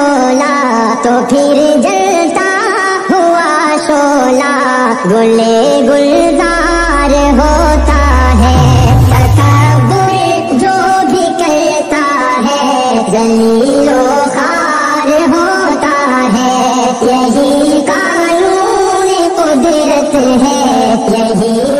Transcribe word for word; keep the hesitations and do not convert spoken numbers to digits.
शोला तो फिर जलता हुआ शोला गुले गुलजार होता है। तकब्बुर जो भी करता है जलीलो खार होता है। यही कानून कुदरत है, यही